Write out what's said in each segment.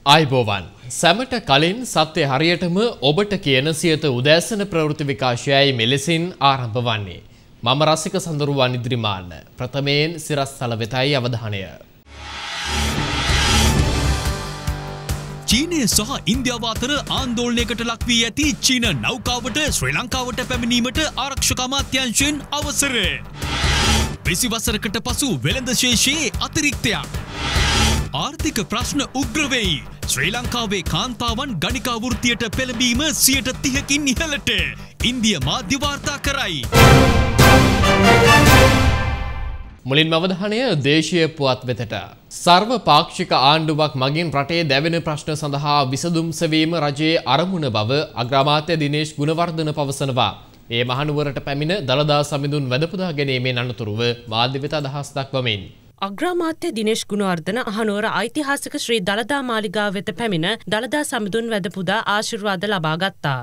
ආයිබෝවන් සැමට කලින් සත්‍ය හරියටම ඔබට කියන සියත උදෑසන ප්‍රවෘත්ති විකාශයයි මෙලෙසින් ආරම්භ වන්නේ. මම රසික සඳරුවන් ඉදිරිමාන්න. ප්‍රථමයෙන් සිරස්තල වෙතයි අවධානය. චීනය සහ ඉන්දියාව අතර ආන්දෝලනයකට ලක් වී ඇති චීන නෞකාවට ශ්‍රී ලංකාවට පැමිණීමට ආරක්ෂක අමාත්‍යාංශයෙන් අවසරය. 20 වසරකට පසු වෙළඳ ශේෂයේ අතිරික්තයක්. ආර්ථික ප්‍රශ්න උග්‍ර වෙයි. ශ්‍රී ලංකාවේ කාන්තාවන් ගණිකා වෘත්තියට පෙළඹීම 30%කින් ඉහළට. ඉන්දිය මාධ්‍ය වාර්තා කරයි. මුලින්ම අවධානය දේශීය පුවත් වෙතට. සර්ව පාක්ෂික ආණ්ඩුවක් මගින් රටේ දැවෙන ප්‍රශ්න සඳහා විසඳුම් සෙවීම රජයේ අරමුණ බව අග්‍රාමාත්‍ය දිනේෂ් ගුණවර්ධන පවසනවා. ඒ මහනුවරට පැමිණ දළදා සමිඳුන් වැදපුදා ගැනීමෙන් අනතුරුව මාධ්‍ය වෙත අදහස් දක්වමින් අග්‍රාමාත්‍ය දිනේෂ් ගුණවර්ධන අහනුවර ඓතිහාසික ශ්‍රී දළදා මාලිගාව වෙත පැමිණ දළදා සමිඳුන් වැදපුදා ආශිර්වාද ලබා ගත්තා.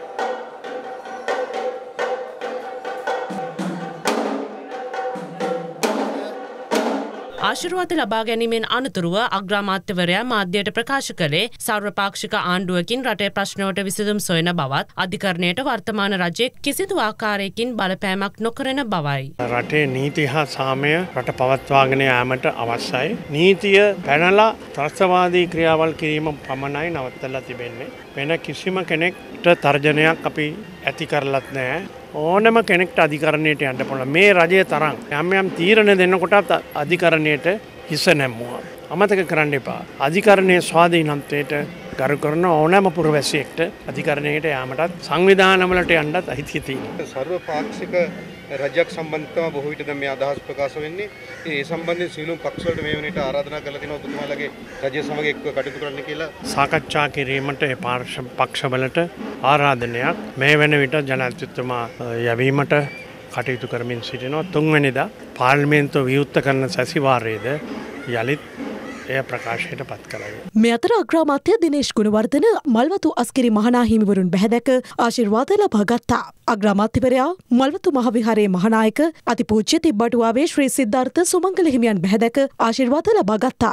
ආශිර්වාද ලබා ගැනීමෙන් අනතුරුව අග්‍රාමාත්‍යවරයා මාධ්‍යයට ප්‍රකාශ කළේ සර්වපාක්ෂික ආණ්ඩුවකින් රටේ ප්‍රශ්නවලට විසඳුම් සොයන බවත් අධිකරණයට වර්තමාන රජයේ කිසිදු ආකාරයකින් බලපෑමක් නොකරන බවයි. රටේ නීති හා සාමය රට පවත්වාගෙන යාමට අවශ්‍යයි. නීතිය පැනලා ත්‍රස්තවාදී ක්‍රියාවල් කිරීම පමණයි නවත්තලා තිබෙන්නේ. වෙන කිසිම කෙනෙක්ට තර්ජනයක් අපි ඇති කරලත් නැහැ. ඕනම කෙනෙක්ට අධිකරණයට යන්න පුළුවන්. මේ රජයේ තරම් යම් තීරණ දෙන්නකොටත් අධිකරණයට හිස නැම්මුවා. අමතක කරන්න එපා. අධිකරණයේ ස්වාධීනත්වයට ගරු කරන ඕනෑම පුරවැසියෙක්ට අධිකරණයට යාමටත් සංවිධානවලට යන්නත් අයිතිය තියෙනවා. සර්වපාක්ෂික රජයක් සම්බන්ධව බොහෝ විට දැන් මේ අදහස් ප්‍රකාශ වෙන්නේ. ඒ සම්බන්ධයෙන් සියලුම පක්ෂ වලට මේ වෙනට ආරාධනා කරලා තිනවා ඔබතුමාලගේ රජය සමග එක්ව කටයුතු කරන්න කියලා. සාකච්ඡා කිරීමට ඒ පක්ෂවලට ආරාධනයක් මේ වෙන විට ජනාධිපතිතුමා යැවීමට කටයුතු කරමින් සිටිනවා. 3 වෙනිදා පාර්ලිමේන්තුව විවෘත කරන සැසිවාරයේද යලිත් එය ප්‍රකාශයට පත් කළා. මේ අතර අග්‍රාමාත්‍ය දිනේෂ් ගුණවර්ධන මල්වතු අස්කිරි මහනා හිමිවරුන් බැහැදැක ආශිර්වාද ලබා ගත්තා. අග්‍රාමාත්‍යවරයා මල්වතු මහවිහාරයේ මහානායක අතිපූජ්‍ය තිබ්බටුවාවේ ශ්‍රී සිද්ධාර්ථ සුමංගල හිමියන් බැහැදැක ආශිර්වාද ලබා ගත්තා.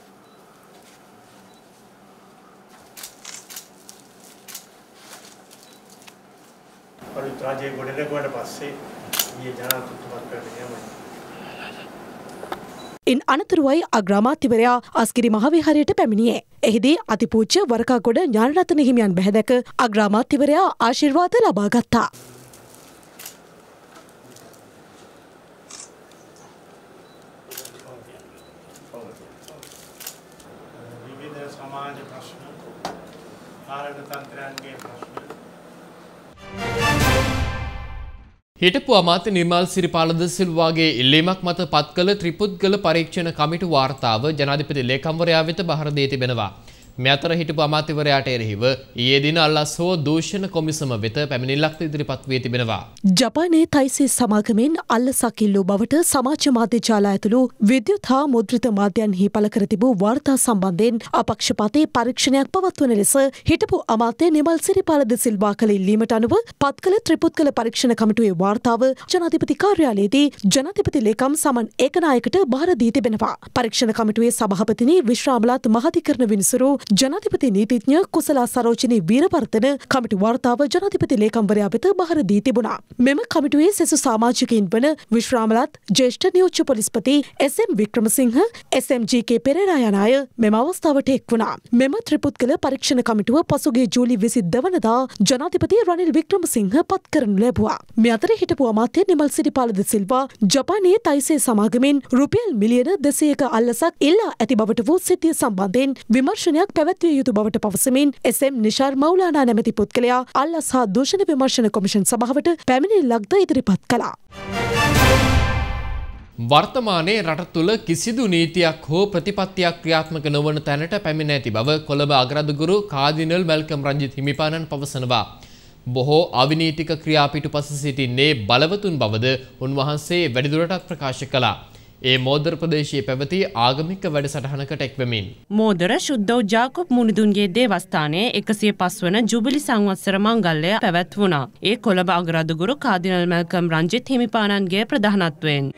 රජයේ ගොඩනැගුවට පස්සේ ඊයේ ජනාධිපතිතුමත් පැමිණියා. ඉන් අනතුරුවයි අග්‍රාමාත්‍යවරයා අස්කිරි මහවිහාරයට පැමිණියේ. එහිදී අතිපූජ්‍ය වරකාගොඩ ඥානරත්න හිමියන් බැහැදැක අග්‍රාමාත්‍යවරයා ආශිර්වාද ලබා ගත්තා. විවිධ සමාජ ප්‍රශ්න, ආරණ තන්ත්‍රයන්ගේ ප්‍රශ්න හිටපු අමාත්‍ය නිර්මල් සිරිපාලද සිල්වාගේ ඉල්ලීමක් මත පත් කළ ත්‍රිපුද්ගල පරීක්ෂණ කමිටු වාර්තාව ජනාධිපති ලේකම්වරයා වෙත බහර දී තිබෙනවා. මේ අතර හිටපු අමාත්‍යවරයාට එරෙහිව ඊයේ දින අල්ලස්සෝ දූෂණ කොමිසම වෙත පැමිණිල්ලක් ඉදිරිපත් වී තිබෙනවා. ජපානයේ තයිසේ සමාගමෙන් අල්ලසක් ඉල්ලූ බවට සමාජ මාධ්‍ය ජාල ඇතුළු විද්‍යුත් හා මුද්‍රිත මාධ්‍යන්හි පළ කර තිබූ වාර්තා සම්බන්ධයෙන් අපක්ෂපාතී පරීක්ෂණයක් පවත්වන ලෙස හිටපු අමාත්‍ය නිමල් සිරිපාලද සිල්වා කළ ඉල්ලීමට අනුව පත් කළ ත්‍රිපුද්ගල පරීක්ෂණ කමිටුවේ වාර්තාව ජනාධිපති කාර්යාලයේදී ජනාධිපති ලේකම් සමන් ඒකනායකට බහර දී තිබෙනවා. පරීක්ෂණ කමිටුවේ සභාපතිනි විශ්‍රාමලාත් මහාධිකරණ විනිසුරු ජනාධිපති නීතිඥ කුසලා සරෝජිනී වීරවර්ධන කමිටු වාර්තාව ජනාධිපති ලේකම්වරයා වෙත බහර දී තිබුණා. මෙම කමිටුවේ සෙසු සමාජිකයින් වන විශ්‍රාමලාත් ජ්‍යෙෂ්ඨ නියෝජ්‍ය පොලිස්පති එස්.එම්. වික්‍රමසිංහ එස්.එම්.ජී.කේ පෙරේරා යන අය මෙම අවස්ථාවට එක් වුණා. මෙම ත්‍රිපුද්ගල පරීක්ෂණ කමිටුව පසුගිය ජූලි 22 වනදා ජනාධිපති රනිල් වික්‍රමසිංහ පත් කරනු ලැබුවා. මේ අතර හිටපු අමාත්‍ය නිමල් සිරිපාලද සිල්වා ජපානයේ තයිසේ සමාගමෙන් රුපියල් මිලියන 200ක අල්ලසක් ඉල්ලා ඇති බවට වූ සිද්ධිය සම්බන්ධයෙන් විමර්ශනයක් පැවැත්විය යුතු බවට පවසමින් එස්.එම්. නිෂාර් මෞලානා නැමැති පුද්ගලයා අල්ලස් හා දූෂණ විමර්ශන කොමිෂන් සභාවට පැමිණිල්ලක්ද ඉදිරිපත් කළා. වර්තමානයේ රට තුළ කිසිදු නීතියක් හෝ ප්‍රතිපත්තියක් ක්‍රියාත්මක නොවන තැනට පැමිණ ඇති බව කොළඹ අග්‍රාධිකරු කාදිනල් මැල්කම් රංජිත් හිමිපාණන් පවසනවා. බොහෝ අවිනීතික ක්‍රියා පිටුපස සිටින්නේ බලවතුන් බවද උන්වහන්සේ වැඩිදුරටත් ප්‍රකාශ කළා. ඒ මෝදර ප්‍රදේශයේ පැවති ආගමික වැඩසටහනකට එක්වෙමින් මෝදර ශුද්ධෝ ජාකොබ් මුනිදුන්ගේ දේවස්ථානයේ 105 වන ජුබිලි සංවත්සර මංගල්‍යය පැවැත්වුණා. ඒ කොළඹ අග්‍රාධිකරු කාදිනල් මැල්කම් රංජිත් හිමිපාණන්ගේ ප්‍රධානත්වයෙන්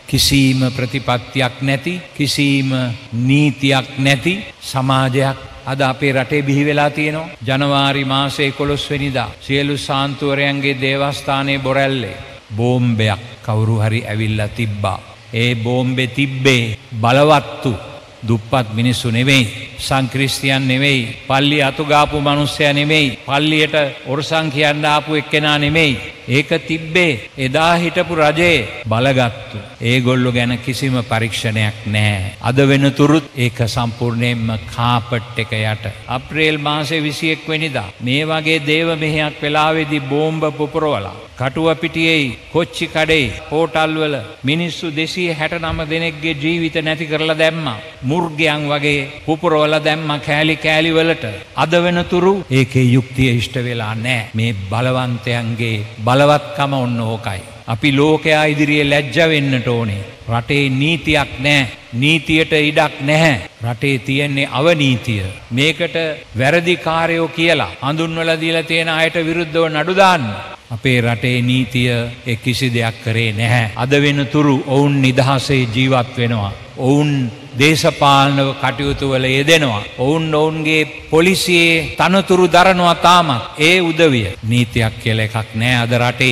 කිසිම ප්‍රතිපත්තියක් නැති කිසිම නීතියක් නැති සමාජයක් අද අපේ රටේ බිහි වෙලා තියෙනවා. ජනවාරි මාසේ 11 වෙනිදා සියලු සාන්තුවරයන්ගේ දේවස්ථානයේ බොරැල්ලේ බෝම්බයක් කවුරු හරි ඇවිල්ලා තිබ්බා. ඒ බෝම්බේ තිබ්බේ බලවත්තු දුප්පත් මිනිස්සු නෙවෙයි, සංක්‍රිස්තියන් නෙවෙයි, පල්ලිය අතුගාපු මිනිස්සයා නෙවෙයි, පල්ලියට ඔරසං කියන්න ආපු එක්කෙනා නෙවෙයි. ඒක තිබ්බේ එදා හිටපු රජේ බලගත්තු. ඒගොල්ලෝ ගැන කිසිම පරීක්ෂණයක් නැහැ. අද වෙනතුරුත් ඒක සම්පූර්ණයෙන්ම කාපට් එක යට. අප්‍රේල් මාසේ 21 වෙනිදා මේ වගේ දේව මෙහෙයක් වෙලාවේදී බෝම්බ පුපුරවලා කටුව පිටියේ කොච්චි කඩේ හෝටල් වල මිනිස්සු 269 දෙනෙක්ගේ ජීවිත නැති කරලා දැම්මා. මුර්ගයන් වගේ පුපුරවලා දැම්මා කෑලි කෑලි වලට. අද වෙනතුරු ඒකේ යුක්තිය ඉෂ්ට වෙලා නැහැ. මේ බලවන්තයන්ගේ බලවත්කම ඔන්න ඕකයි. අපි ලෝකයා ඉදිරියේ ලැජ්ජ වෙන්නට ඕනේ. රටේ නීතියක් නැහැ. නීතියට ඉඩක් නැහැ. රටේ තියෙන්නේ අවනීතිය. මේකට වැරදිකාරයෝ කියලා හඳුන්වලා දීලා තියෙන අයට විරුද්ධව නඩු දාන්න. අපේ රටේ නීතිය ඒ කිසි දෙයක් කරේ නැහැ. අද වෙනතුරු ඔවුන් නිදහසේ ජීවත් වෙනවා. ඔවුන් දේශපාලනව කටයුතු වල යෙදෙනවා. ඔවුන්ගේ පොලිසියේ තනතුරු දරනවා තාමත්. ඒ උදවිය නීතියක් කියලා එකක් නැහැ අද රටේ.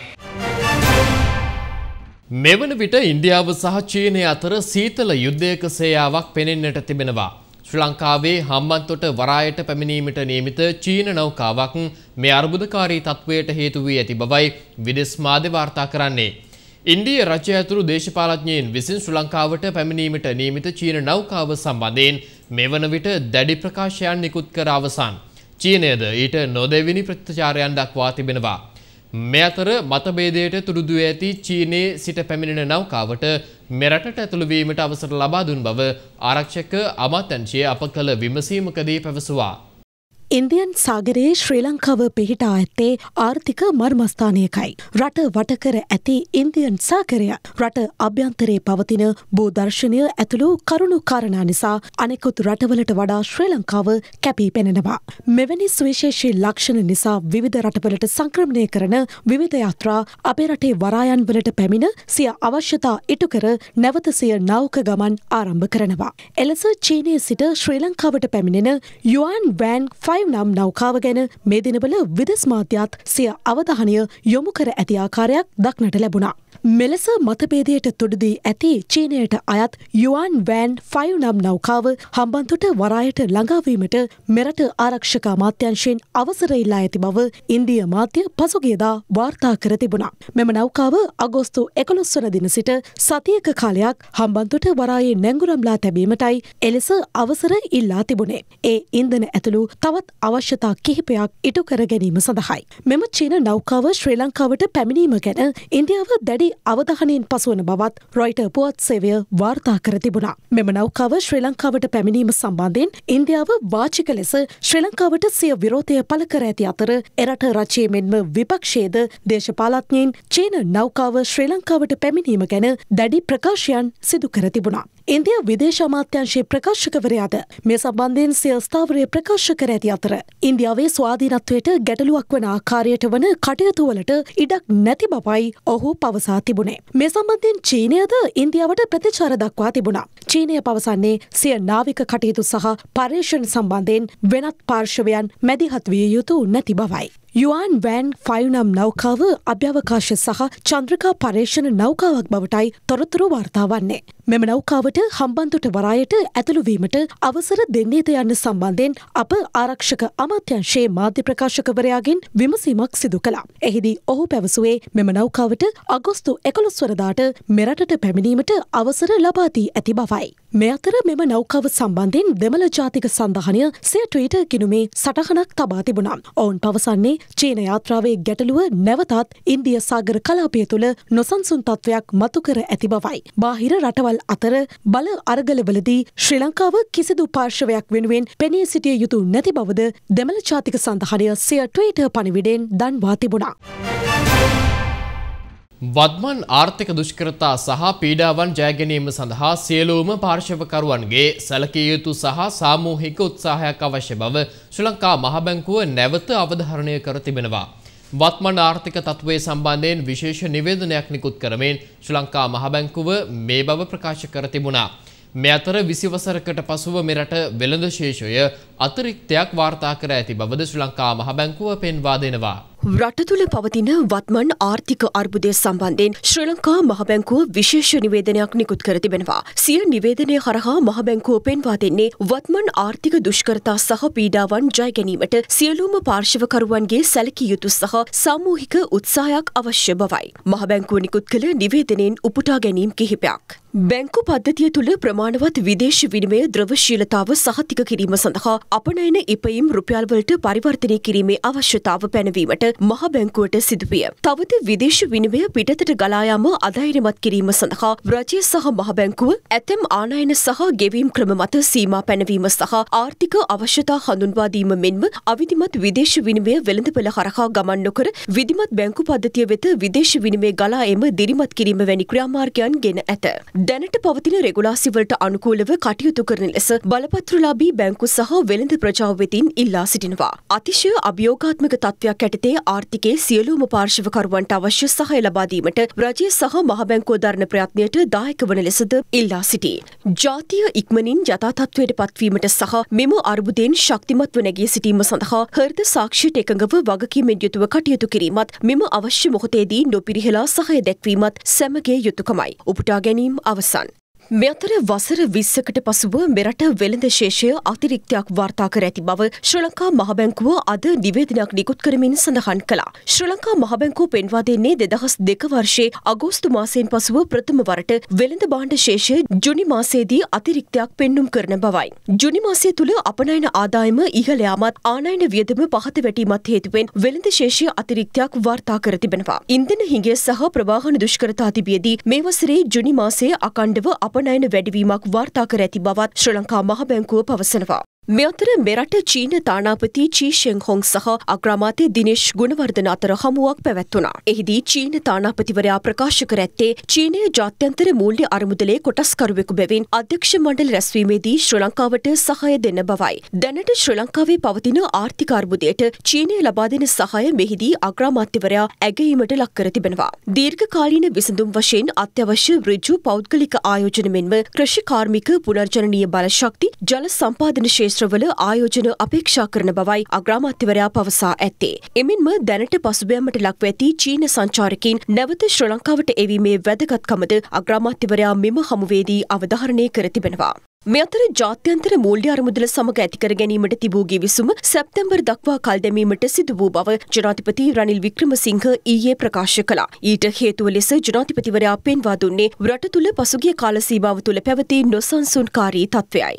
මෙවන විට ඉන්දියාව සහ චීනය අතර සීතල යුද්ධයක සේයාවක් පෙනෙන්නට තිබෙනවා. ශ්‍රී ලංකාවේ හම්බන්තොට වරායට පැමිණීමට නියමිත චීන නෞකාවක් මේ අර්බුදකාරී තත්වයට හේතු වී ඇති බවයි විදේශ මාධ්‍ය වාර්තා කරන්නේ. ඉන්දිය රජය ඇතුළු දේශපාලඥයින් විසින් ශ්‍රී ලංකාවට පැමිණීමට නියමිත චීන නෞකාව සම්බන්ධයෙන් මෙවන විට දැඩි ප්‍රකාශයන් නිකුත් කර අවසන්. චීනයද ඊට නොදෙවිනි ප්‍රතිචාරයන් දක්වා තිබෙනවා. මේ අතර මතභේදයට තුඩු ඇති චීනයේ සිට පැමිණෙන නෞකාවට මෙරටට ඇතුළු වීමට අවසර ලබා දුන් බව ආරක්ෂක අමාත්‍යාංශය අප කළ විමසීමකදී පැවසුවා. ඉන්දියන් සාගරයේ ශ්‍රී ලංකාව පිහිටා ඇත්තේ ආර්ථික මර්මස්ථානයකයි. රට වටකර ඇති ඉන්දියන් සාගරය රට අභ්‍යන්තරයේ පවතින භූදර්ශනය ඇතුළු කරුණු කාරණා නිසා අනෙකුත් රටවලට වඩා ශ්‍රී ලංකාව කැපී පෙනෙනවා. මෙවැනි සුවිශේෂී ලක්ෂණ නිසා විවිධ රටවලට සංක්‍රමණය කරන විවිධ යාත්‍රා අපේ රටේ වරායන් වලට පැමිණ සිය අවශ්‍යතා ඉටු කර නැවත සිය නෞක ගමන් ආරම්භ කරනවා. එලෙස චීනයේ සිට ශ්‍රී ලංකාවට පැමිණෙන යුවන් වෑන් 5 නම් නෞකාව ගැන මේ දිනවල විදේශ මාධ්‍යත් සිය අවධානය යොමු කර ඇති ආකාරයක් දක්නට ලැබුණා. මෙලෙස මතභේදයට තුඩුදී ඇති චීනයට අයත් යුවන් වෑන් 5 නම් නෞකාව හම්බන්තොට වරායට ළඟාවීමට මෙරට ආරක්ෂක අමාත්‍යාංශයෙන් අවසර ඉල්ලා ඇති බව ඉන්දිය මාධ්‍ය පසුගියදා වාර්තා කර තිබුණා. මෙම නෞකාව අගෝස්තු 11 වන දින සිට සතියක කාලයක් හම්බන්තොට වරායේ නැංගුරම්ලා තැබීමටයි එලෙස අවසර ඉල්ලා තිබුණේ. ඒ ඉන්ධන ඇතුළු තවත් අවශ්‍යතා කිහිපයක් ඉටු කර ගැනීම සඳහායි. මෙම චීන නෞකාව ශ්‍රී ලංකාවට පැමිණීම ගැන ඉන්දියාව දැඩි අවධානයෙන් පසුවන බවත් රොයිටර් පුවත් සේවය වාර්තා කර තිබුණා. මෙම නෞකාව ශ්‍රී ලංකාවට පැමිණීම සම්බන්ධයෙන් ඉන්දියාව වාචික ලෙස ශ්‍රී ලංකාවට සිය විරෝධය පළ කර ඇති අතර එරට රජයේ මෙන්ම විපක්ෂයේද දේශපාලඥයින් චීන නෞකාව ශ්‍රී ලංකාවට පැමිණීම ගැන දැඩි ප්‍රකාශයන් සිදු කර තිබුණා. ඉන්දිය විදේශ අමාත්‍යාංශයේ ප්‍රකාශකවරයාද මේ සම්බන්ධයෙන් සිය ස්ථාවරය ප්‍රකාශ කර ඇති අතර ඉන්දියාවේ ස්වාධීනත්වයට ගැටලුවක් වන ආකාරයට වන කටයුතු වලට ඉඩක් නැති බවයි ඔහු පවසා තිබුණේ. මේ සම්බන්ධයෙන් චීනයද ඉන්දියාවට ප්‍රතිචාර දක්වා තිබුණා. චීනය පවසන්නේ සිය නාවික කටයුතු සහ පර්යේෂණ සම්බන්ධයෙන් වෙනත් පාර්ශවයන් මැදිහත් විය යුතු නැති බවයි. යුවන් වෑන් 5 නම් නෞකාව අභ්‍යවකාශ සහ චන්ද්‍රකා පර්යේෂණ නෞකාවක් බවටයි තොරතුරු වාර්තා වන්නේ. මෙම නෞකාවට හම්බන්තොට වරායට ඇතුළු වීමට අවසර දෙන්නේද යන්න සම්බන්ධයෙන් අප ආරක්ෂක අමාත්‍යාංශයේ මාධ්‍ය ප්‍රකාශකවරයාගෙන් විමසීමක් සිදු කළා. එහිදී ඔහු පැවසුවේ මෙම නෞකාවට අගෝස්තු 11 වනදාට මෙරටට පැමිණීමට අවසර ලබා දී ඇති බවයි. මේ අතර මෙම නෞකාව සම්බන්ධයෙන් දෙමළ ජාතික සන්ධානය සිය ට්විටර් ගිණුමේ සටහනක් තබා තිබුණා. ඔවුන් පවසන්නේ චීන යාත්‍රාවේ ගැටලුව නැවතත් ඉන්දිය සාගර කලාපය තුළ නොසන්සුන් තත්වයක් මතු කර ඇති බවයි. බාහිර රටවල් අතර බල අරගලවලදී ශ්‍රී ලංකාව කිසිදු පාර්ශවයක් වෙනුවෙන් පෙනී සිටිය යුතු නැති බවද දෙමළ ජාතික සන්ධානය සිය ට්විටර් පණිවිඩයෙන් දන්වා තිබුණා. වත්මන් ආර්ථික දුෂ්කරතා සහ පීඩාවන් ජයගැනීම සඳහා සියලුම පාර්ශවකරුවන්ගේ සැලකිය යුතු සහ සාමූහික උත්සාහයක් අවශ්‍ය බව ශ්‍රී ලංකා මහ බැංකුව නැවත අවධාරණය කර තිබෙනවා. වත්මන් ආර්ථික තත්ත්වයේ සම්බන්ධයෙන් විශේෂ නිවේදනයක් නිකුත් කරමින් ශ්‍රී ලංකා මහ බැංකුව මේ බව ප්‍රකාශ කර තිබුණා. මේ අතර 20 වසරකට පසුව මෙරට වෙළඳ ශේෂය අතිරික්තයක් වාර්තා කර ඇති බවද ශ්‍රී ලංකා මහ බැංකුව පෙන්වා දෙනවා. රට තුළ පවතින වත්මන් ආර්ථික අර්බුදය සම්බන්ධයෙන් ශ්‍රී ලංකා මහ බැංකුව විශේෂ නිවේදනයක් නිකුත් කර තිබෙනවා. සිය නිවේදනය හරහා මහ බැංකුව පෙන්වා දෙන්නේ වත්මන් ආර්ථික දුෂ්කරතා සහ පීඩාවන් ජය ගැනීමට සියලුම පාර්ශවකරුවන්ගේ සැලකිය යුතු සහ සාමූහික උත්සාහයක් අවශ්‍ය බවයි. මහ බැංකුව නිකුත් කළ නිවේදනයෙන් උපුටා ගැනීම් කිහිපයක්. බැංකු පද්ධතිය තුළ ප්‍රමාණවත් විදේශ විනිමය ද්‍රවශීලතාව සහතික කිරීම සඳහා අපනයන ඉපයීම් රුපියල් වලට පරිවර්තනය කිරීමේ අවශ්‍යතාව පැනවීමට මහ බැංකුවට සිදුවිය. තවද විදේශ විනිමය පිටතට ගලා යාම අධෛර්යමත් කිරීම සඳහා රජය සහ මහ බැංකුව ඇතැම් ආනයන සහ ගෙවීම් ක්‍රම මත සීමා පැනවීම සහ ආර්ථික අවශ්‍යතා හඳුන්වා දීම මෙන්ම අවිධිමත් විදේශ විනිමය වෙළඳපොළ හරහා ගමන් නොකර විධිමත් බැංකු පද්ධතිය වෙත විදේශ විනිමය ගලා එම දිරිමත් කිරීම වැනි ක්‍රියාමාර්ගයන් ගෙන ඇත. දැනට පවතින රෙගුලාසි වලට අනුකූලව කටයුතු කරන ලෙස බලපත්‍රලාභී බැංකු සහ වෙළඳ ප්‍රජාව වෙතින් ඉල්ලා සිටිනවා. අතිශය අභියෝගාත්මක තත්ත්වයක් යටතේ ආර්ථිකයේ සියලුම පාර්ශවකරුවන්ට අවශ්‍ය සහාය ලබා දීමට රජය සහ මහ බැංකුව දරන ප්‍රයත්නයට දායක වන ලෙසද ඉල්ලා සිටී. ජාතිය ඉක්මනින් යථා තත්ත්වයට පත්වීමට සහ මෙම අර්බුදයෙන් ශක්තිමත්ව නැගී සිටීම සඳහා හෘද සාක්ෂියට එකඟව වගකීමෙන් යුතුව කටයුතු කිරීමත් මෙම අවශ්‍ය මොහොතේදී නොපිරිහෙලා සහාය දැක්වීමත් සැමගේ යුතුකමයි. උපුටා ගැනීම අවසන්. මේ අතර වසර 20කට පසුව මෙරට වෙළඳ ශේෂය අතිරික්තයක් වාර්තා කර ඇති බව ශ්‍රී ලංකා මහ බැංකුව අද නිවේදනයක් නිකුත් කරමින් සඳහන් කළා. ශ්‍රී ලංකා මහ බැංකුව පෙන්වා දෙන්නේ 2002 වර්ෂයේ අගෝස්තු මාසයෙන් පසුව ප්‍රථම වරට වෙළඳ භාණ්ඩ ශේෂය ජුනි මාසයේදී අතිරික්තයක් පෙන්눔 කරන බවයි. ජුනි මාසය තුළ අපනයන ආදායම ඉහළ යාමත් ආනයන වියදම පහත වැටීමත් හේතුවෙන් වෙළඳ ශේෂය අතිරික්තයක් වාර්තා කර තිබෙනවා. ඉන්ධන හිඟය සහ ප්‍රවාහන දුෂ්කරතා තිබියදී මේ වසරේ ජුනි මාසයේ අකණ්ඩව අපනයන වැඩිවීමක් වාර්තා කර ඇති බවත් ශ්‍රී ලංකා මහ බැංකුව පවසනවා. මේ අතර මෙරට චීන තානාපති චී ෂෙන් හොං සහ අග්‍රාමාත්‍ය දිනේෂ් ගුණවර්ධන අතර හමුවක් පැවැත්වුණා. එහිදී චීන තානාපතිවරයා ප්‍රකාශ කර ඇත්තේ චීනයේ ජාත්‍යන්තර මූල්‍ය අරමුදලේ කොටස්කරුවෙකු බැවින් අධ්‍යක්ෂ මණ්ඩල රැස්වීමේදී ශ්‍රී ලංකාවට සහාය දෙන්න බවයි. දැනට ශ්‍රී ලංකාවේ පවතින ආර්ථික අර්බුදයට චීනය ලබා දෙන සහාය මෙහිදී අග්‍රාමාත්‍යවරයා ඇගයීමට ලක් කර තිබෙනවා. දීර්ඝකාලීන විසඳුම් වශයෙන් අත්‍යවශ්‍ය ඍජු පෞද්ගලික ආයෝජන මෙන්ම කෘෂි කාර්මික පුනර්ජනනීය බලශක්ති ජල සම්පාදන ක්ෂේත්‍රවල ආයෝජන අපේක්ෂා කරන බවයි අග්‍රාමාත්‍යවරයා පවසා ඇත්තේ. එමෙන්ම දැනට පසුබෑමට ලක්ව ඇති චීන සංචාරකයින් නැවත ශ්‍රී ලංකාවට එවීමේ වැදගත්කමද අග්‍රාමාත්‍යවරයා මෙම හමුවේදී අවධාරණය කර තිබෙනවා. මේ අතර ජාත්‍යන්තර මූල්‍ය අරමුදල සමග ඇති කර ගැනීමට තිබූ ගිවිසුම සැප්තැම්බර් දක්වා කල් දැමීමට සිදු වූ බව ජනාධිපති රනිල් වික්‍රමසිංහ ඊයේ ප්‍රකාශ කළා. ඊට හේතුව ලෙස ජනාධිපතිවරයා පෙන්වා දුන්නේ රට තුළ පසුගිය කාල සීමාව තුළ පැවති නොසන්සුන්කාරී තත්ත්වයයි.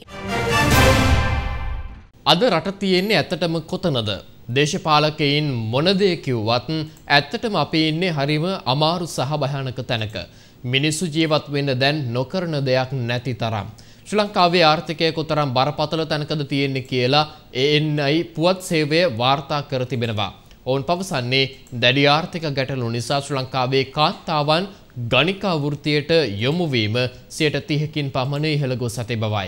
අද රට තියෙන්නේ ඇත්තටම කොතනද? දේශපාලකයින් මොන දේ කිව්වත් ඇත්තටම අපි ඉන්නේ හරිම අමාරු සහ භයානක තැනක. මිනිස්සු ජීවත් වෙන්න දැන් නොකරන දෙයක් නැති තරම්. ශ්‍රී ලංකාවේ ආර්ථිකය කොතරම් බරපතල තැනකද තියෙන්නේ කියලා ANI පුවත් සේවය වාර්තා කර තිබෙනවා. ඔවුන් පවසන්නේ දැඩි ආර්ථික ගැටලු නිසා ශ්‍රී ලංකාවේ කාන්තාවන් ගණිකා වෘත්තියට යොමු වීම 30%කින් පමණ ඉහළ ගොස් ඇති බවයි.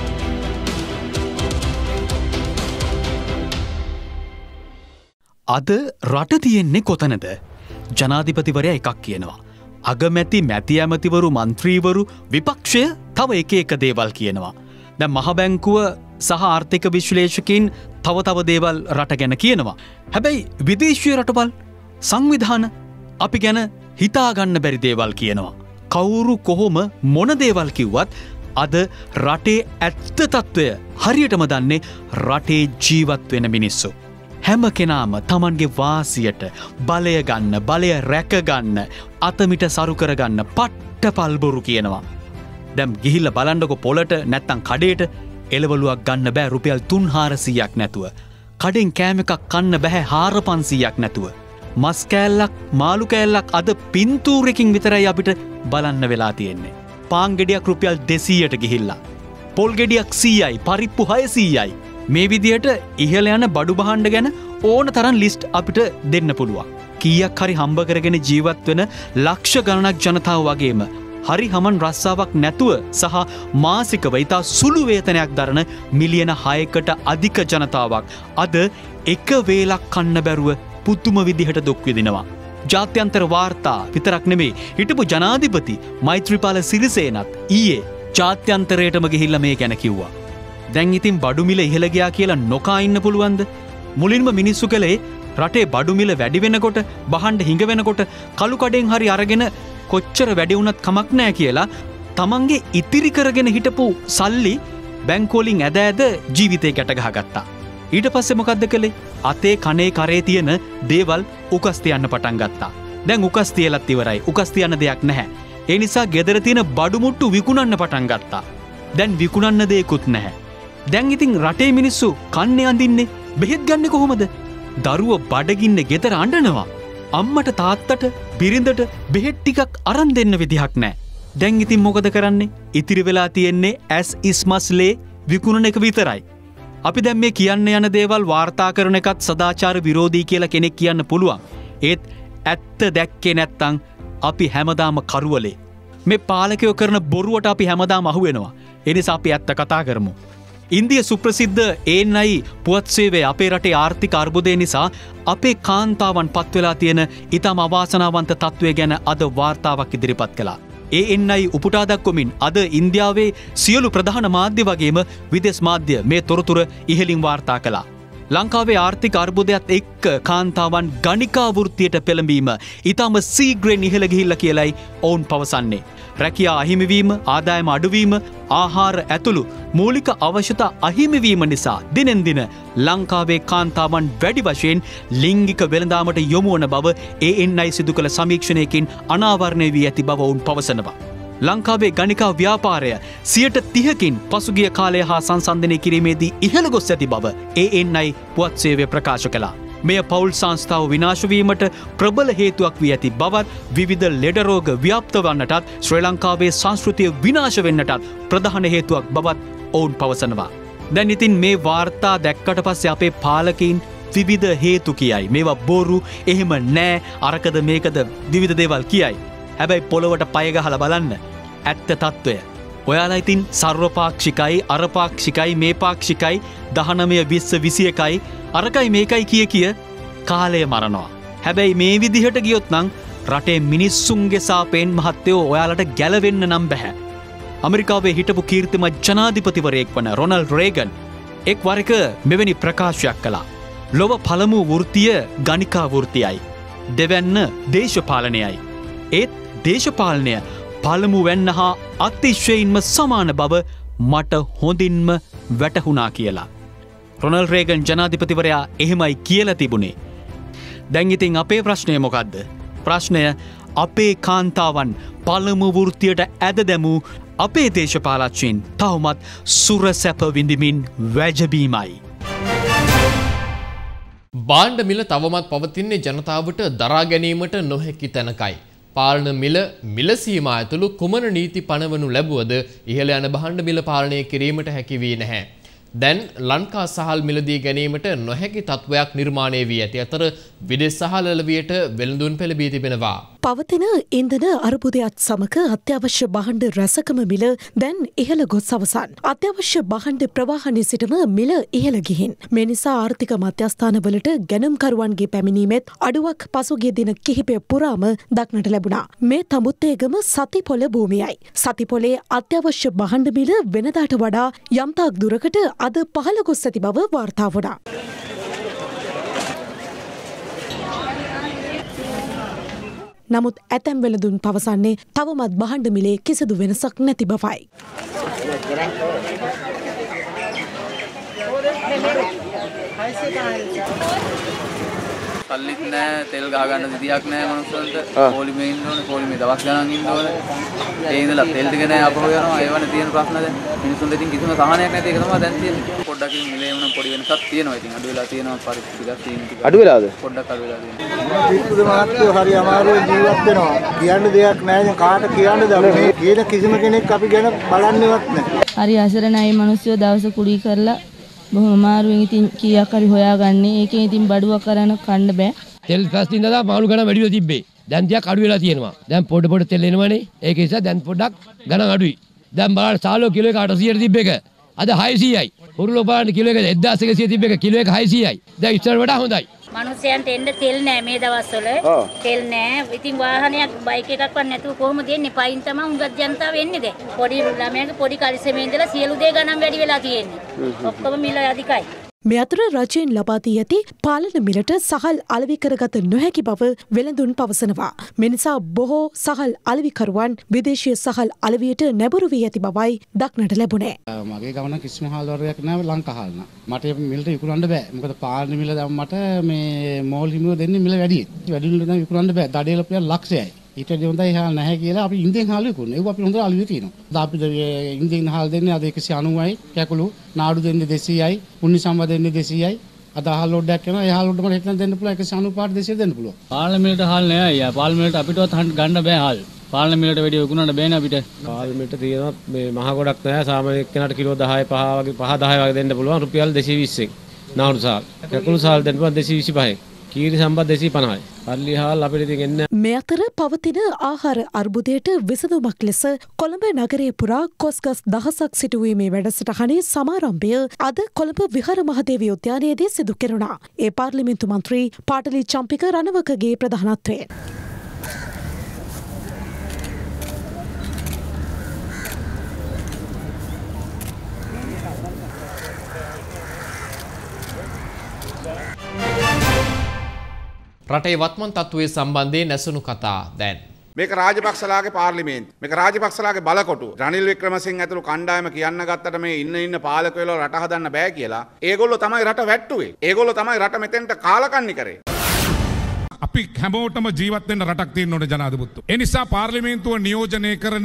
අද රට තියෙන්නේ කොතනද? ජනාධිපතිවරයා එකක් කියනවා. අගමැති මැති ඇමතිවරු මන්ත්‍රීවරු විපක්ෂය තව එක දේවල් කියනවා. දැන් මහ බැංකුව සහ ආර්ථික විශ්ලේෂකයින් තව දේවල් රට ගැන කියනවා. හැබැයි විදේශීය රටවල් සංවිධාන අපි ගැන හිතාගන්න බැරි දේවල් කියනවා. කවුරු කොහොම මොන දේවල් කිව්වත් අද රටේ ඇත්ත තත්ත්වය හරියටම දන්නේ රටේ ජීවත් වෙන මිනිස්සු. හැම කෙනාම තමන්ගේ වාසියට බලය ගන්න, බලය රැකගන්න, අතමිට සරු කරගන්න පට්ට පල්බොරු කියනවා. දැම් ගිහිල්ල බලන්නකො පොලට නැත්තං කඩේට එළවලුවක් ගන්න බෑ රුපියල් 300-400ක් නැතුව. කඩෙන් කෑම එකක් කන්න බැහැ 400-500ක් නැතුව. මස් කෑල්ලක් මාළු කෑල්ලක් අද පින්තූරකින් විතරයි අපිට බලන්න වෙලා තියෙන්නේ. පාන් ගෙඩියක් රුපියල් 200ට ගිහිල්ලා. පොල් ගෙඩියක් 100යි, පරිප්පු 600යි. මේ විදියට ඉහළ යන බඩු බහණ්ඩ ගැන ඕන තරම් ලිස්ට් අපිට දෙන්න පුළුවන්. කීයක් හරි හම්බ කරගෙන ජීවත් වෙන ලක්ෂ ගණනක් ජනතාව වගේම හරි හමන් රස්සාවක් නැතුව සහ මාසිකව ඉතා සුළු වේතනයක් දරන මිලියන 6කට අධික ජනතාවක් අද එක වේලක් කන්න බැරුව පුදුම විදිහට දුක් විඳිනවා. ජාත්‍යන්තර වාර්තා විතරක් නෙමෙයි හිටපු ජනාධිපති මෛත්‍රීපාල සිරිසේනත් ඊයේ ජාත්‍යන්තරයටම ගිහිල්ලා මේ ගැන කිව්වා. දැන් ඉතින් බඩු මිල ඉහළ ගියා කියලා නොකා ඉන්න පුළුවන්ද? මුලින්ම මිනිස්සු කලේ රටේ බඩු මිල වැඩි වෙනකොට බහඬ හිඟ වෙනකොට කළු කඩෙන් හරි අරගෙන කොච්චර වැඩි වුණත් කමක් නැහැ කියලා තමන්ගේ ඉතිරි කරගෙන හිටපු සල්ලි බැංකුවලින් ඇද ඇද ජීවිතේ ගැට ගහගත්තා. ඊට පස්සේ මොකද්ද කළේ? අතේ කනේ කරේ තියෙන දේවල් උකස් තියන්න පටන් ගත්තා. දැන් උකස් තියලත් ඉවරයි. උකස් තියන්න දෙයක් නැහැ. ඒ නිසා ගෙදර තියෙන බඩු මුට්ටු විකුණන්න පටන් ගත්තා. දැන් විකුණන්න දෙයක්වත් නැහැ. දැන් ඉතින් රටේ මිනිස්සු කන්නේ අඳින්නේ බෙහෙත් ගන්නෙ කොහොමද? දරුවෝ බඩගින්නේ ගෙදර අඬනවා. අම්මට තාත්තට බිරිඳට බෙහෙත් ටිකක් අරන් දෙන්න විදිහක් නැහැ. දැන් ඉතින් මොකද කරන්නේ? ඉතිරි වෙලා තියෙන්නේ ඇස් ඉස්මස්ලේ විකුණන එක විතරයි. අපි දැන් මේ කියන්න යන දේවල් වාර්තා කරන එකත් සදාචාර විරෝධී කියලා කෙනෙක් කියන්න පුළුවන්. ඒත් ඇත්ත දැක්කේ නැත්තම් අපි හැමදාම කරුවලේ. මේ පාලකයෝ කරන බොරුවට අපි හැමදාම අහු වෙනවා. ඒ නිසා අපි ඇත්ත කතා කරමු. ඉන්දිය සුප්‍රසිද්ධ ANI පුවත් සේවය අපේ රටේ ආර්ථික අර්බුදය නිසා අපේ කාන්තාවන් පත් වෙලා තියෙන ඊටම අවාසනාවන්ත තත්ත්වය ගැන අද වාර්තාවක් ඉදිරිපත් කළා. ANI උපුටා දක්වමින් අද ඉන්දියාවේ සියලු ප්‍රධාන මාධ්‍ය වගේම විදේශ මාධ්‍ය මේ තොරතුර ඉහළින් වාර්තා කළා. ලංකාවේ ආර්ථික අර්බුදයත් එක්ක කාන්තාවන් ගණිකා වෘත්තියට පෙළඹීම ඊටම සීග්‍රෙන් ඉහළ ගිහිල්ලා කියලයි ඔවුන් පවසන්නේ. රැකියා අහිමිවීම, ආදායම අඩුවීම, ආහාර ඇතුළු මූලික අවශ්‍යතා අහිමිවීම නිසා දිනෙන් දින ලංකාවේ කාන්තාවන් වැඩි වශයෙන් ලිංගික වෙළඳාමට යොමු වන බව ANI සිදු කළ සමීක්ෂණයකින් අනාවරණය වී ඇති බව ඔවුන් පවසනවා. ලංකාවේ ගණිකා ව්‍යාපාරය 30%කින් පසුගිය කාලය හා සංසන්දනය කිරීමේදී ඉහළ ගොස් ඇති බව ANI පුවත් සේවය ප්‍රකාශ කළා. මෙය පවුල් සංස්ථාව විනාශ වීමට ප්‍රබල හේතුවක් වී ඇති බවත් විවිධ ලෙඩ රෝග ව්‍යාප්ත වන්නටත් ශ්‍රී ලංකාවේ සංස්කෘතිය විනාශ වෙන්නටත් ප්‍රධාන හේතුවක් බවත් ඔවුන් පවසනවා. දැන් ඉතින් මේ වාර්තා දැක්කට පස්සේ අපේ පාලකයින් විවිධ හේතු කියයි. මේවා බොරු, එහෙම නෑ, අරකද මේකද විවිධ දේවල් කියයි. හැබැයි පොළොවට පය ගහලා බලන්න ඇත්ත తত্ত্বය. ඔයාලා ඉතින් සර්වපාක්ෂිකයි, අරපාක්ෂිකයි, මේ පාක්ෂිකයි, 19 20 21යි අරකයි මේකයි කිය කාලය මරනවා. හැබැයි මේ විදිහට ගියොත් නම් රටේ මිනිස්සුන්ගේ සාපේන් මහත්තයෝ ඔයාලට ගැලවෙන්න නම් බෑ. ඇමරිකාවේ හිටපු කීර්තිමත් ජනාධිපතිවරයෙක් වන රොනල්ඩ් රේගන් එක් වරක මෙවැනි ප්‍රකාශයක් කළා. ලොව පළමු වෘත්තිය ගණිකා වෘත්තියයි. දෙවැන්න දේශපාලනයයි. ඒත් දේශපාලනය පළමු වෙන්න හා අතිශයින්ම සමාන බව මට හොඳින්ම වැටහුණා කියලා. රොනල්ඩ් රේගන් ජනාධිපතිවරයා එහෙමයි කියලා තිබුණේ. දැන් ඉතින් අපේ ප්‍රශ්නය මොකද්ද? ප්‍රශ්නය අපේ කාන්තාවන් පළමු වෘත්තියට ඇද දැමූ අපේ දේශපාලකයන් තවමත් සුරසැප විඳිමින් වැජබීමයි. භාණ්ඩ මිල තවමත් පවතින්නේ ජනතාවට දරා ගැනීමට නොහැකි තැනකයි. පාලන මිල සීමා ඇතුළු කුමන නීති පනවනු ලැබුවද ඉහළ යන භාණ්ඩ මිල පාලනය කිරීමට හැකි වී නැහැ. දැන් ලංකා සහල් මිලදී ගැනීමට නොහැකි තත්ත්වයක් නිර්මාණය වී ඇති අතර විදේශ සහල් ලැබියට වෙළඳුන් පෙළඹී තිබෙනවා. පවතින ඉන්ධන අර්බුදයත් සමග අත්‍යවශ්‍ය භාණ්ඩ රැසකම මිල දැන් ඉහළ ගොස් අවසන්. අත්‍යවශ්‍ය භාණ්ඩ ප්‍රවාහනයේ සිටම මිල ඉහළ ගිහින්. මේ නිසා ආර්ථික මධ්‍යස්ථානවලට ගැනුම්කරුවන්ගේ පැමිණීමෙත් අඩුවක් පසුගිය දින කිහිපය පුරාම දක්නට ලැබුණා. මේ තමුත්තේගම සතිපොළ භූමියයි. සතිපොලේ අත්‍යවශ්‍ය භාණ්ඩ මිල වෙනදාට වඩා යම්තාක් දුරකට අද පහළ ගොස් ඇති බව වාර්තා වුණා. නමුත් ඇතැම් වෙළඳුන් පවසන්නේ තවමත් භාණ්ඩ මිලේ කිසිදු වෙනසක් නැති බවයි. සල්ලිත් නෑ, තෙල් ගහ ගන්න විදියක් නෑ මනුස්සයන්ට. පොලිමේ ඉන්න ඕනේ, පොලිමේ දවස් ගණන් ඉන්න ඕනේ. ඒ ඉඳලා තෙල් ටික නෑ අපහු යනවා. ඒවනේ තියෙන ප්‍රශ්න දැන්. මිනිස්සුන්ට ඉතින් කිසිම සහනයක් නැති එක තමයි දැන් තියෙන්නේ. පොඩ්ඩක් මිලේ වුණා පොඩි වෙනසක් තියෙනවා. ඉතින් අඩු වෙලා තියෙනවා පරිස්ථිති ටිකක් තියෙන ටික. අඩු වෙලාද? පොඩ්ඩක් අඩු වෙලා තියෙනවා. පිටුද මාත්‍යෝ හරි අමාරුවෙන් ජීවත් වෙනවා. කියන්න දෙයක් නෑ. දැන් කාට කියන්නද අපි මේ කියන කිසිම කෙනෙක් අපි ගැන බලන්නේවත් නෑ. හරි අසරණයි මිනිස්සු දවස කුලී කරලා බොහොම අමාරුවෙන් ඉතින් කීයක් හරි හොයාගන්නේ. ඒකෙන් ඉතින් බඩුවක් කරන කන්න බෑ. තෙල් ප්‍රශ්න ඉඳලා මාළු ගණන් වැඩි වෙලා තිබ්බේ. දැන් ටිකක් අඩු වෙලා තියෙනවා. දැන් පොඩ තෙල් එනවනේ. ඒක නිසා දැන් පොඩ්ඩක් ගණන් අඩුයි. දැන් බලන්න සාලෝ කිලෝ එක 800ට තිබ්බ එක අද 600යි. උරුලෝ බලන්න කිලෝ එක 1100 තිබ්බ එක කිලෝ එක 600යි. දැන් ඉස්සර වඩා හොඳයි. මිනිස්සයන්ට එන්න තෙල් නෑ මේ දවස්වල. තෙල් නෑ. ඉතින් වාහනයක් බයික් එකක්වත් නැතුව කොහොමද එන්නේ? පයින් තමයි උඟක් ජනතාව එන්නේ දැන්. පොඩි ළමයාගේ පොඩි කලිසමේ ඉඳලා සියලු දේ ගණන් වැඩි වෙලා තියෙන්නේ. ඔක්කොම මිල අධිකයි. මේ අතර රජයෙන් ලබා දී ඇති පාලන මිලට සහල් අලෙවි කරගත නොහැකි බව වෙළඳුන් පවසනවා. මේ නිසා බොහෝ සහල් අලෙවිකරුවන් විදේශීය සහල් අලෙවියට නැඹුරු වී ඇති බවයි දක්නට ලැබුණේ. මගේ ගමන කිසිම හාල් වර්ගයක් නැහැ ලංකා හාල් නා. මට මිලට විකුණන්න බෑ. මොකද පාලන මිල දැම්මට මේ මෝල් හිමියෝ දෙන්නේ මිල වැඩි. වැඩි මිල දැන් විකුණන්න බෑ. දඩේල රුපියල් ලක්ෂයයි. ඊට වඩා හොඳයි හාල් නැහැ කියලා අපි ඉන්දියන් හාල් විකුණන. ඒක අපි හොඳට අලුවේ තියෙනවා. අපිට ඉන්දියන් හාල් දෙන්නේ අද 190යි, කැකුළු නාඩු දෙන්නේ 200යි, උන්නි සම්බ දෙන්නේ 200යි. අද හාල් ලෝඩයක් යනවා. ඒ හාල් ලෝඩ මට හිතන දෙන්න පුළුවන් 195 200 දෙන්න පුළුවන්. පාර්ලිමේන්තුවට හාල් නෑ අයියා. පාර්ලිමේන්තුවට අපිටවත් ගන්න බෑ හාල්. පාර්ලිමේන්තුවට වැඩි විකුණන්න බෑනේ අපිට. පාර්ලිමේන්තුවට තියෙනවා මේ මහ ගොඩක් නෑ. සාමාන්‍ය කෙනාට කිලෝ 10 5 වගේ දෙන්න පුළුවන්. රුපියල් 220ක්. නාඩු සාල්. කැකුළු සාල් දෙන්න පුළුවන් 225ක්. කීරි සම්බත් 250යි. පල්ලි හාල් අපිට ඉතින් එන්නේ. මේ අතර පවතින ආහාර අර්බුදයට විසඳුමක් ලෙස කොළඹ නගරයේ පුරා කොස්ගස් දහසක් සිටුවීමේ වැඩසටහනේ සමාරම්භය අද කොළඹ විහාර මහදේවී උද්‍යානයේදී සිදු කෙරුණා. ඒ පාර්ලිමේන්තු මන්ත්‍රී පාටලි චම්පික රණවකගේ ප්‍රධානත්වයෙන්. රටේ වත්මන් තත්ත්වයේ සම්බන්ධයෙන් නැසුණු කතා දැන්. මේක රාජපක්ෂලාගේ පාර්ලිමේන්තු. මේක රාජපක්ෂලාගේ බලකොටු. රනිල් වික්‍රමසිංහ ඇතුළු කණ්ඩායම කියන්න ගත්තට මේ ඉන්න පාලකයෝ රට හදන්න බෑ කියලා. ඒගොල්ලෝ තමයි රට වැට්ටුවේ. ඒගොල්ලෝ තමයි රට මෙතෙන්ට කාලකන්ණි කරේ. අපි හැමෝටම ජීවත් වෙන්න රටක් තියෙන්න ඕනේ ජනාධිපතිතුමා. ඒ නිසා පාර්ලිමේන්තුව නියෝජනය කරන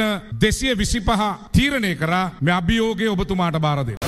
225 තීරණය කරා මේ අභියෝගය ඔබතුමාට බාර දෙන්න.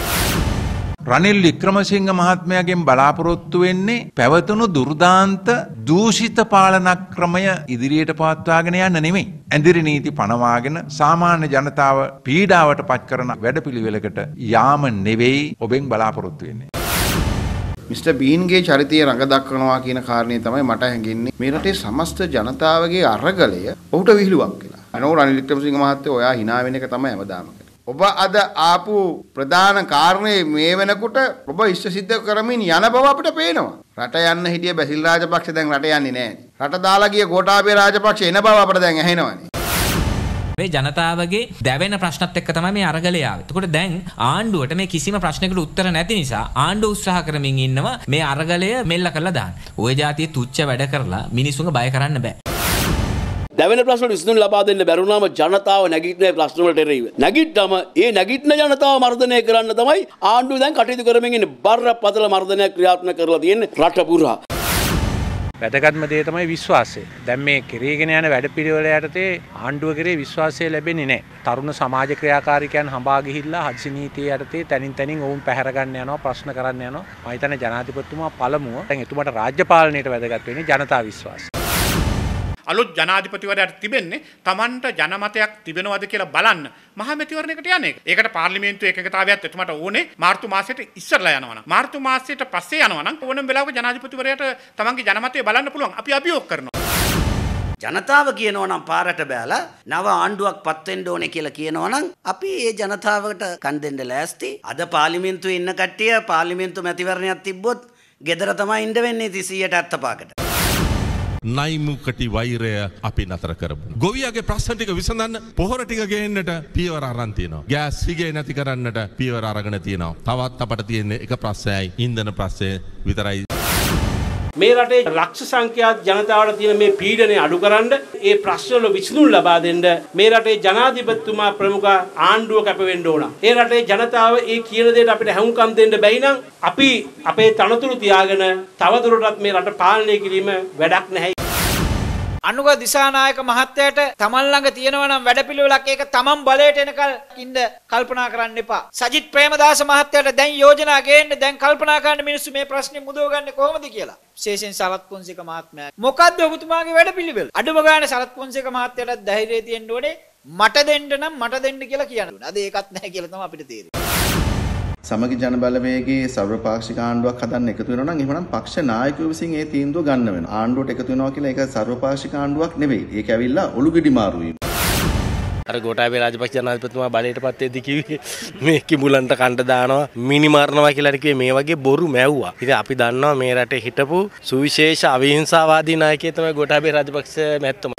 රනිල් වික්‍රමසිංහ මහත්මයාගෙන් බලාපොරොත්තු වෙන්නේ පැවතුණු දුර්දාන්ත දූෂිත පාලන ක්‍රමය ඉදිරියට පවත්වාගෙන යන්න නෙමෙයි. ඇඳිරි නීති පනවාගෙන සාමාන්‍ය ජනතාව පීඩාවට පත් කරන වැඩපිළිවෙලකට යාම නෙවෙයි ඔබෙන් බලාපොරොත්තු වෙන්නේ. මිස්ටර් බීන්ගේ චරිතය රඟ දක්වනවා කියන කාරණේ තමයි මට හැඟෙන්නේ. මේ රටේ සමස්ත ජනතාවගේ අරගලය ඔහුට විහිළුවක් කියලා. අනෝ රනිල් වික්‍රමසිංහ මහත්තයා ඔයා hina වෙන එක තමයි හැමදාම. ඔබ අද ආපු ප්‍රධාන කාරණේ මේ වෙනකොට ඔබ ඉෂ්ට සිද්ධ කරමින් යන බව අපිට පේනවා. රට යන්න හිටිය බැසිල් රාජපක්ෂ දැන් රට යන්නේ නැහැ. රට දාලා ගිය ගෝඨාභය රාජපක්ෂ එන බව අපිට දැන් ඇහෙනවනේ. මේ ජනතාවගේ දැවෙන ප්‍රශ්නත් එක්ක තමයි මේ අරගලය ආවේ. එතකොට දැන් ආණ්ඩුවට මේ කිසිම ප්‍රශ්නයකට උත්තර නැති නිසා ආණ්ඩුව උත්සාහ කරමින් ඉන්නවා මේ අරගලය මෙල්ල කරලා දාන්න. ওই જાතිය තුච්ච වැඩ කරලා මිනිසුන්ව බය කරන්න බෑ. දැවෙන ප්‍රශ්න විසඳුම් ලබා දෙන්න බැරුණාම ජනතාව නැගිටින ප්‍රශ්න වලට එරෙහිව නැගිට්ටම ඒ නැගිටින ජනතාව මර්ධනය කරන්න තමයි ආණ්ඩුව දැන් කටයුතු කරමින් ඉන්නේ. බරපතල මර්ධනයක් ක්‍රියාත්මක කරලා තියෙන්නේ රට පුරා. වැදගත්ම දේ තමයි විශ්වාසය. දැන් මේ කෙරීගෙන යන වැඩපිළිවෙල යටතේ ආණ්ඩුව කෙරේ විශ්වාසය ලැබෙන්නේ නැහැ. තරුණ සමාජ ක්‍රියාකාරිකයන් හඹා ගිහිල්ලා හදිසි නීතිය යටතේ තනින් තනින් ඔවුන් පැහැර ගන්න යනවා, ප්‍රශ්න කරන්න යනවා. මම හිතන්නේ ජනාධිපතිතුමා පළමුව දැන් එතුමාට රාජ්‍ය පාලනයට වැදගත් වෙන්නේ ජනතා විශ්වාසය. අලුත් ජනාධිපතිවරයාට තිබෙන්නේ Tamanට ජනමතයක් තිබෙනවද කියලා බලන්න මහමැතිවරණයකට යන එක. ඒකට පාර්ලිමේන්තුවේ එකඟතාවයත් එතුමාට ඕනේ මාර්තු මාසයට ඉස්සරලා යනවා නම්. මාර්තු මාසයට පස්සේ යනවා නම් ඕනම වෙලාවක ජනාධිපතිවරයාට Tamanගේ ජනමතය බලන්න පුළුවන්. අපි අභියෝග කරනවා. ජනතාව කියනවා නම් පාරට බැලලා නව ආණ්ඩුවක් පත් වෙන්න ඕනේ කියලා කියනවා නම් අපි ඒ ජනතාවට කන් දෙන්න ලෑස්ති. අද පාර්ලිමේන්තුවේ ඉන්න කට්ටිය පාර්ලිමේන්තු මැතිවරණයක් තිබ්බොත් ගෙදර තමයි ඉන්න වෙන්නේ 175කට. නයිමුකටි වෛරය අපි නතර කරමු. ගොවියගේ ප්‍රශ්න ටික විසඳන්න පොහොර ටික ගේන්නට පියවර අරන් තියෙනවා. ගෑස් සිගේ නැති කරන්නට පියවර අරගෙන තියෙනවා. තවත් අපට තියෙන්නේ එක ප්‍රශ්නයයි ඉන්ධන ප්‍රශ්නය විතරයි. මේ රටේ ලක්ෂ සංඛ්‍යාත ජනතාවට තියෙන මේ පීඩනය අඩුකරන්න ඒ ප්‍රශ්න වල විසඳුම් ලබා දෙන්න මේ රටේ ජනාධිපතිතුමා ප්‍රමුඛ ආණ්ඩුව කැප වෙන්න ඕන. ඒ රටේ ජනතාව ඒ කියන දේට අපිට හැමුම්කම් දෙන්න බැයි නම් අපි අපේ තනතුරු තියාගෙන තවදුරටත් මේ රට පාලනය කිරීම වැඩක් නැහැ. අනුග දිසානායක මහත්තයාට තමන් ළඟ තියෙනවා නම් වැඩපිළිවෙලක් ඒක තමන් බලයට එනකල් ඉන්න කල්පනා කරන්න එපා. සජිත් ප්‍රේමදාස මහත්තයාට දැන් යෝජනා ගේන්න දැන් කල්පනා කරන්න මිනිස්සු මේ ප්‍රශ්නේ මුදවගන්නේ කොහොමද කියලා. විශේෂයෙන් සරත් පොන්සේක මහත්මයා. මොකද්ද ඔබතුමාගේ වැඩපිළිවෙල? අඩුම ගානේ සරත් පොන්සේක මහත්තයාට ධෛර්යය තියෙන්න ඕනේ. මට දෙන්න නම් මට දෙන්න කියලා කියන්න ඕනේ. අද ඒකත් නැහැ කියලා තමයි අපිට තේරෙන්නේ. සමගි ජන බලවේගයේ සර්වපාක්ෂික ආණ්ඩුවක් හදන්න එකතු වෙනවා නම් එහෙනම් පක්ෂ නායකයෝ විසින් ඒ තීන්දුව ගන්න වෙනවා. ආණ්ඩුවට එකතු වෙනවා කියලා ඒක සර්වපාක්ෂික ආණ්ඩුවක් නෙවෙයි. ඒක ඇවිල්ලා ඔලුගෙඩි මාරු වීම. අර ගෝඨාභය රාජපක්ෂ ජනාධිපතිතුමා බලයට පත් වෙද්දී කිව්වේ මේ කිඹුලන්ට කණ්ඩ දානවා මිනි මරනවා කියලා කිව්වේ මේ වගේ බොරු මැව්වා. ඉතින් අපි දන්නවා මේ රටේ හිටපු සුවිශේෂ අවිහිංසාවාදී නායකයෙක් තමයි ගෝඨාභය රාජපක්ෂ මැතිතුමා.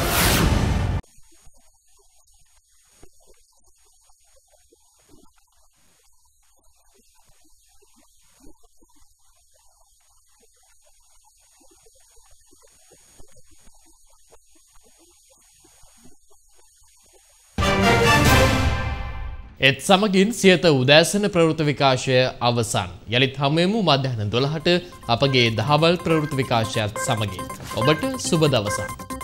එත් සමගින් සියත උදෑසන ප්‍රවෘත්ති විකාශය අවසන්. යලිත් හමුවෙමු මධ්‍යහන 12ට අපගේ දහවල් ප්‍රවෘත්ති විකාශයත් සමගින්. ඔබට සුබ දවසක්.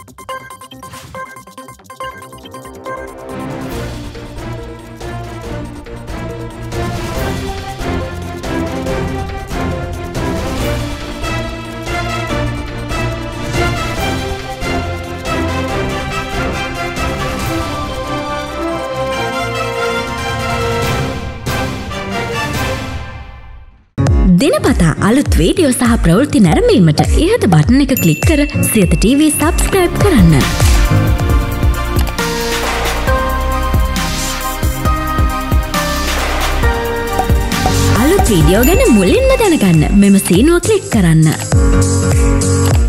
දිනපතා අලුත් වීඩියෝ සහ ප්‍රවෘත්ති නැරඹීමට ඉහත බටන් එක ක්ලික් කර සියත TV සබ්ස්ක්‍රයිබ් කරන්න. අලුත් වීඩියෝ ගැන මුලින්ම දැනගන්න මෙම සීනුව ක්ලික් කරන්න.